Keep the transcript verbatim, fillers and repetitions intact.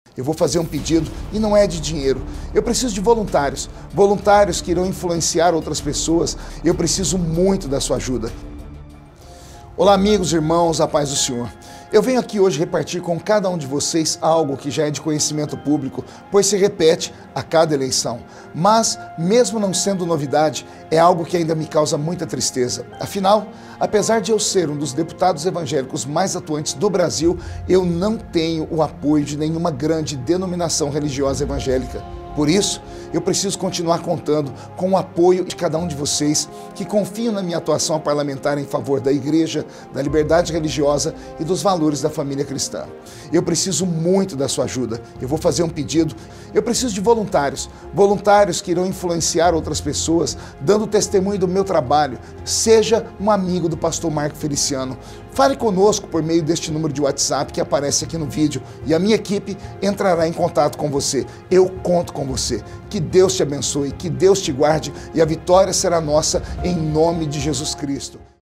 Eu vou fazer um pedido e não é de dinheiro. Eu preciso de voluntários, voluntários que irão influenciar outras pessoas. Eu preciso muito da sua ajuda. Olá, amigos, irmãos, a paz do Senhor. Eu venho aqui hoje repartir com cada um de vocês algo que já é de conhecimento público, pois se repete a cada eleição. Mas, mesmo não sendo novidade, é algo que ainda me causa muita tristeza. Afinal, apesar de eu ser um dos deputados evangélicos mais atuantes do Brasil, eu não tenho o apoio de nenhuma grande denominação religiosa evangélica. Por isso, eu preciso continuar contando com o apoio de cada um de vocês que confiam na minha atuação parlamentar em favor da igreja, da liberdade religiosa e dos valores da família cristã. Eu preciso muito da sua ajuda. Eu vou fazer um pedido. Eu preciso de voluntários, voluntários que irão influenciar outras pessoas, dando testemunho do meu trabalho. Seja um amigo do pastor Marco Feliciano. Fale conosco por meio deste número de WhatsApp que aparece aqui no vídeo e a minha equipe entrará em contato com você. Eu conto com você. Que Deus te abençoe, que Deus te guarde e a vitória será nossa em nome de Jesus Cristo.